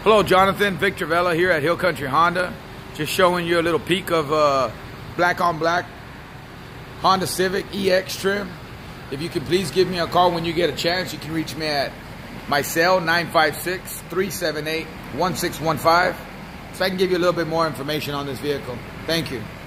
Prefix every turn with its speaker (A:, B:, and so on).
A: Hello, Jonathan. Victor Vela here at Hill Country Honda. Just showing you a little peek of black on black Honda Civic EX trim. If you could please give me a call when you get a chance. You can reach me at my cell, 956-378-1615. So I can give you a little bit more information on this vehicle. Thank you.